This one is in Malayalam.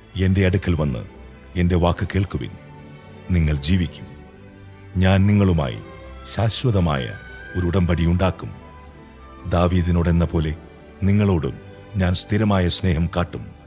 എൻ്റെ അടുക്കൽ വന്ന് എൻ്റെ വാക്ക് കേൾക്കുവിൻ, നിങ്ങൾ ജീവിക്കും. ഞാൻ നിങ്ങളുമായി ശാശ്വതമായ ഒരു ഉടമ്പടി ഉണ്ടാക്കും. ദാവീദിനോടെന്ന പോലെ നിങ്ങളോടും ഞാൻ സ്ഥിരമായ സ്നേഹം കാട്ടും.